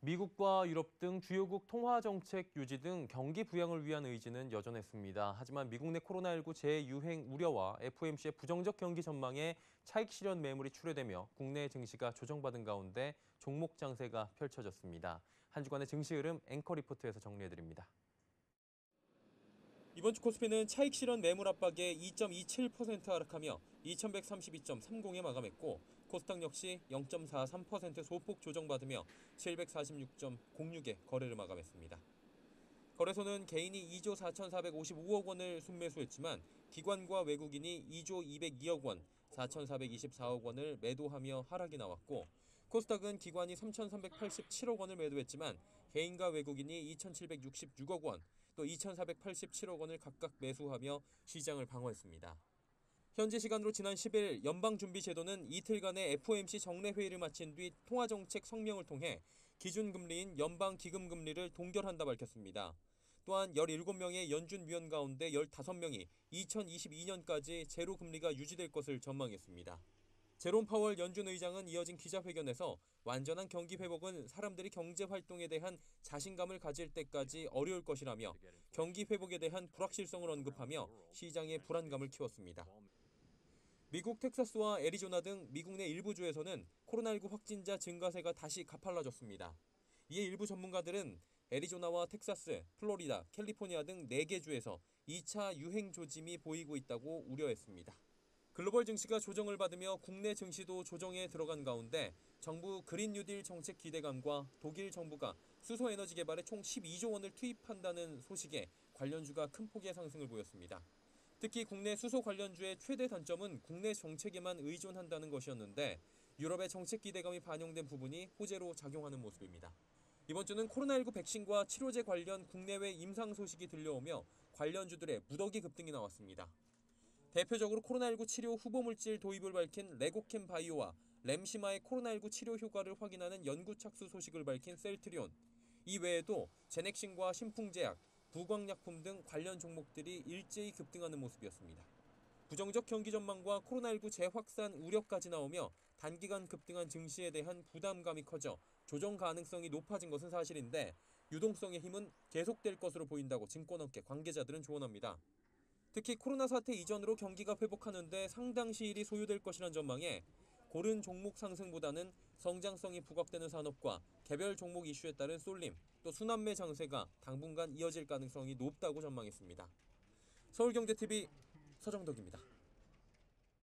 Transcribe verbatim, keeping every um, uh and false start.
미국과 유럽 등 주요국 통화 정책 유지 등 경기 부양을 위한 의지는 여전했습니다. 하지만 미국 내 코로나십구 재유행 우려와 에프오엠씨의 부정적 경기 전망에 차익 실현 매물이 출회되며 국내 증시가 조정받은 가운데 종목 장세가 펼쳐졌습니다. 한 주간의 증시 흐름 앵커 리포트에서 정리해드립니다. 이번 주 코스피는 차익 실현 매물 압박에 이 점 이칠 퍼센트 하락하며 이천백삼십이 점 삼공에 마감했고, 코스닥 역시 영 점 사삼 퍼센트 소폭 조정받으며 칠백사십육 점 공육에 거래를 마감했습니다. 거래소는 개인이 이조 사천사백오십오억 원을 순매수했지만 기관과 외국인이 이조 이백이억 원, 사천사백이십사억 원을 매도하며 하락이 나왔고, 코스닥은 기관이 삼천삼백팔십칠억 원을 매도했지만 개인과 외국인이 이천칠백육십육억 원, 또 이천사백팔십칠억 원을 각각 매수하며 시장을 방어했습니다. 현지 시간으로 지난 십일 연방준비제도는 이틀간의 에프오엠씨 정례회의를 마친 뒤 통화정책 성명을 통해 기준금리인 연방기금금리를 동결한다 밝혔습니다. 또한 열일곱 명의 연준위원 가운데 열다섯 명이 이천이십이 년까지 제로금리가 유지될 것을 전망했습니다. 제롬 파월 연준 의장은 이어진 기자회견에서 완전한 경기 회복은 사람들이 경제 활동에 대한 자신감을 가질 때까지 어려울 것이라며 경기 회복에 대한 불확실성을 언급하며 시장의 불안감을 키웠습니다. 미국 텍사스와 애리조나 등 미국 내 일부 주에서는 코로나십구 확진자 증가세가 다시 가팔라졌습니다. 이에 일부 전문가들은 애리조나와 텍사스, 플로리다, 캘리포니아 등 네 개 주에서 이 차 유행 조짐이 보이고 있다고 우려했습니다. 글로벌 증시가 조정을 받으며 국내 증시도 조정에 들어간 가운데 정부 그린 뉴딜 정책 기대감과 독일 정부가 수소 에너지 개발에 총 십이조 원을 투입한다는 소식에 관련주가 큰 폭의 상승을 보였습니다. 특히 국내 수소 관련주의 최대 단점은 국내 정책에만 의존한다는 것이었는데 유럽의 정책 기대감이 반영된 부분이 호재로 작용하는 모습입니다. 이번 주는 코로나십구 백신과 치료제 관련 국내외 임상 소식이 들려오며 관련주들의 무더기 급등이 나왔습니다. 대표적으로 코로나십구 치료 후보물질 도입을 밝힌 레고캠 바이오와 램시마의 코로나십구 치료 효과를 확인하는 연구 착수 소식을 밝힌 셀트리온, 이 외에도 제넥신과 신풍제약, 부광약품 등 관련 종목들이 일제히 급등하는 모습이었습니다. 부정적 경기 전망과 코로나십구 재확산 우려까지 나오며 단기간 급등한 증시에 대한 부담감이 커져 조정 가능성이 높아진 것은 사실인데 유동성의 힘은 계속될 것으로 보인다고 증권업계 관계자들은 조언합니다. 특히 코로나 사태 이전으로 경기가 회복하는 데 상당 시일이 소요될 것이란 전망에 고른 종목 상승보다는 성장성이 부각되는 산업과 개별 종목 이슈에 따른 쏠림, 또 순환매 장세가 당분간 이어질 가능성이 높다고 전망했습니다. 서울경제티비 서정덕입니다.